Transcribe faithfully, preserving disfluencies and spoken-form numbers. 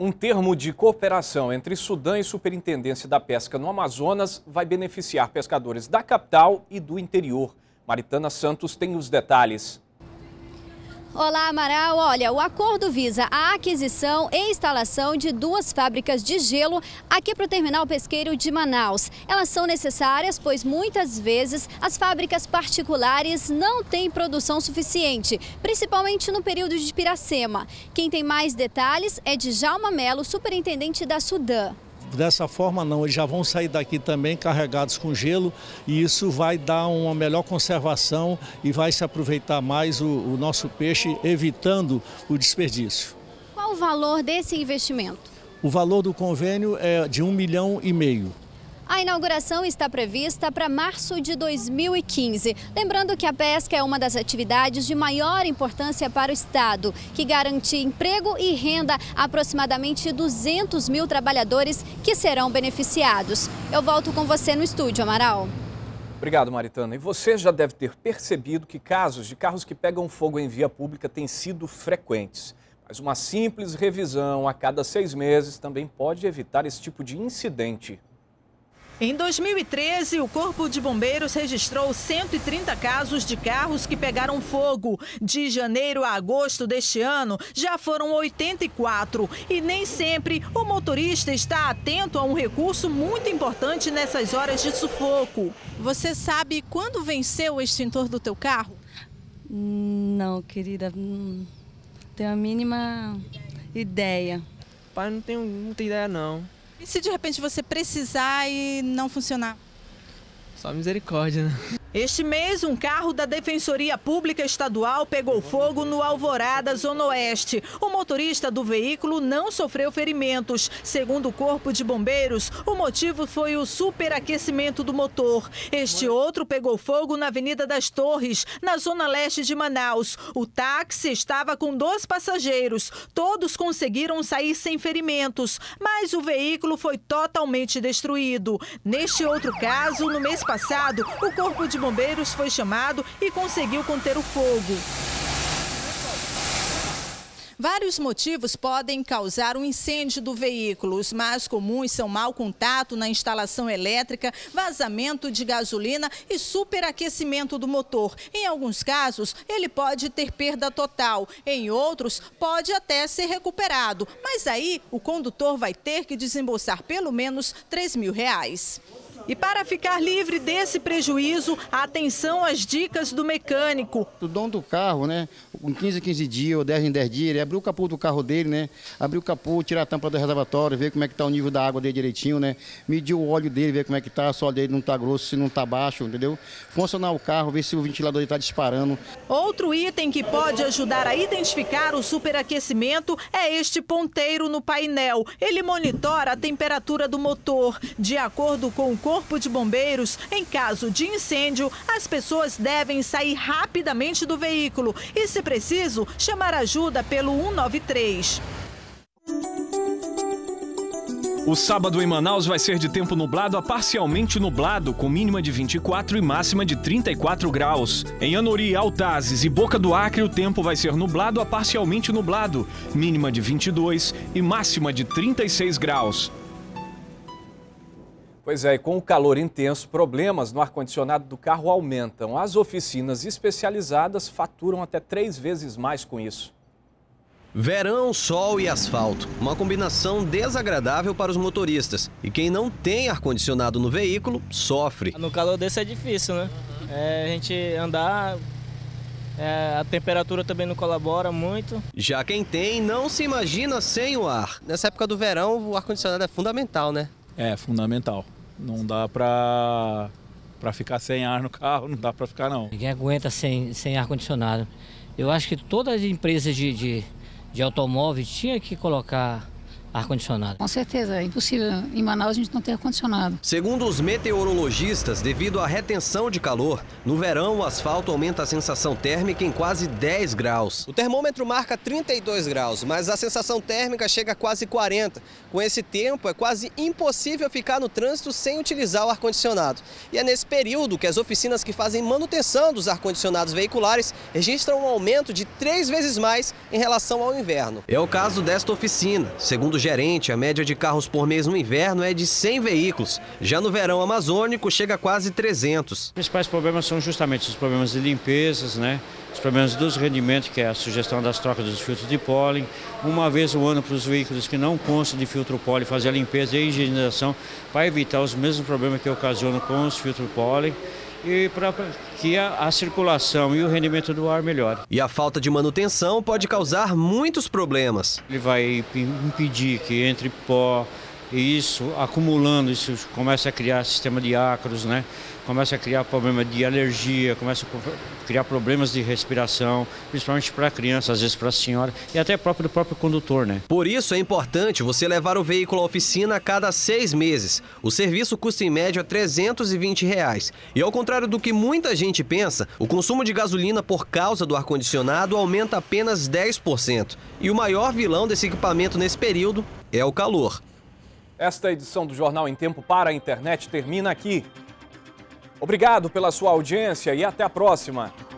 Um termo de cooperação entre Sudã e Superintendência da Pesca no Amazonas vai beneficiar pescadores da capital e do interior. Maritana Santos tem os detalhes. Olá, Amaral. Olha, o acordo visa a aquisição e instalação de duas fábricas de gelo aqui para o terminal pesqueiro de Manaus. Elas são necessárias, pois muitas vezes as fábricas particulares não têm produção suficiente, principalmente no período de Piracema. Quem tem mais detalhes é Djalma Melo, superintendente da Sudã. Dessa forma não, eles já vão sair daqui também carregados com gelo e isso vai dar uma melhor conservação e vai se aproveitar mais o, o nosso peixe, evitando o desperdício. Qual o valor desse investimento? O valor do convênio é de um milhão e meio. A inauguração está prevista para março de dois mil e quinze. Lembrando que a pesca é uma das atividades de maior importância para o Estado, que garante emprego e renda a aproximadamente duzentos mil trabalhadores que serão beneficiados. Eu volto com você no estúdio, Amaral. Obrigado, Maritana. E você já deve ter percebido que casos de carros que pegam fogo em via pública têm sido frequentes. Mas uma simples revisão a cada seis meses também pode evitar esse tipo de incidente. Em dois mil e treze, o Corpo de Bombeiros registrou cento e trinta casos de carros que pegaram fogo. De janeiro a agosto deste ano, já foram oitenta e quatro. E nem sempre o motorista está atento a um recurso muito importante nessas horas de sufoco. Você sabe quando venceu o extintor do teu carro? Não, querida, não tenho a mínima ideia. Pai, não tenho muita ideia, não. E se de repente você precisar e não funcionar? Só misericórdia, né? Este mês, um carro da Defensoria Pública Estadual pegou fogo no Alvorada, Zona Oeste. O motorista do veículo não sofreu ferimentos. Segundo o Corpo de Bombeiros, o motivo foi o superaquecimento do motor. Este outro pegou fogo na Avenida das Torres, na Zona Leste de Manaus. O táxi estava com dois passageiros. Todos conseguiram sair sem ferimentos, mas o veículo foi totalmente destruído. Neste outro caso, no mês passado, o Corpo de Bombeiros foi chamado e conseguiu conter o fogo. Vários motivos podem causar um incêndio do veículo. Os mais comuns são mau contato na instalação elétrica, vazamento de gasolina e superaquecimento do motor. Em alguns casos, ele pode ter perda total. Em outros, pode até ser recuperado. Mas aí, o condutor vai ter que desembolsar pelo menos três mil reais. E para ficar livre desse prejuízo, atenção às dicas do mecânico. O dono do carro, né, com quinze em quinze dias ou dez em dez dias, ele abriu o capô do carro dele, né, abriu o capô, tirar a tampa do reservatório, ver como é que está o nível da água dele direitinho, né, medir o óleo dele, ver como é que está, se o óleo dele não está grosso, se não está baixo, entendeu? Funcionar o carro, ver se o ventilador está disparando. Outro item que pode ajudar a identificar o superaquecimento é este ponteiro no painel. Ele monitora a temperatura do motor. De acordo com o Corpo de Bombeiros, em caso de incêndio, as pessoas devem sair rapidamente do veículo e, se preciso, chamar ajuda pelo um nove três. O sábado em Manaus vai ser de tempo nublado a parcialmente nublado, com mínima de vinte e quatro e máxima de trinta e quatro graus. Em Anori, Altazes e Boca do Acre, o tempo vai ser nublado a parcialmente nublado, mínima de vinte e dois e máxima de trinta e seis graus. Pois é, e com o calor intenso, problemas no ar-condicionado do carro aumentam. As oficinas especializadas faturam até três vezes mais com isso. Verão, sol e asfalto. Uma combinação desagradável para os motoristas. E quem não tem ar-condicionado no veículo, sofre. No calor desse é difícil, né? É, a gente andar... É, a temperatura também não colabora muito. Já quem tem, não se imagina sem o ar. Nessa época do verão, o ar-condicionado é fundamental, né? É, fundamental. Não dá pra, pra ficar sem ar no carro, não dá pra ficar não. Ninguém aguenta sem, sem ar-condicionado. Eu acho que todas as empresas de, de, de automóveis tinham que colocar ar-condicionado. Com certeza, é impossível. Em Manaus a gente não tem ar-condicionado. Segundo os meteorologistas, devido à retenção de calor, no verão o asfalto aumenta a sensação térmica em quase dez graus. O termômetro marca trinta e dois graus, mas a sensação térmica chega a quase quarenta. Com esse tempo, é quase impossível ficar no trânsito sem utilizar o ar-condicionado. E é nesse período que as oficinas que fazem manutenção dos ar-condicionados veiculares registram um aumento de três vezes mais em relação ao inverno. É o caso desta oficina. Segundo gerente, a média de carros por mês no inverno é de cem veículos. Já no verão amazônico, chega a quase trezentos. Os principais problemas são justamente os problemas de limpezas, né? Os problemas dos rendimentos, que é a sugestão das trocas dos filtros de pólen. Uma vez ao ano para os veículos que não constam de filtro pólen, fazer a limpeza e a higienização para evitar os mesmos problemas que ocasionam com os filtros pólen. E para que a, a circulação e o rendimento do ar melhore. E a falta de manutenção pode causar muitos problemas. Ele vai impedir que entre pó, e isso acumulando, isso começa a criar sistema de ácaros, né? Começa a criar problema de alergia, começa a criar problemas de respiração, principalmente para a criança, às vezes para a senhora e até próprio do próprio condutor, né? Por isso é importante você levar o veículo à oficina a cada seis meses. O serviço custa em média trezentos e vinte reais. E ao contrário do que muita gente pensa, o consumo de gasolina por causa do ar-condicionado aumenta apenas dez por cento. E o maior vilão desse equipamento nesse período é o calor. Esta edição do Jornal em Tempo para a Internet termina aqui. Obrigado pela sua audiência e até a próxima.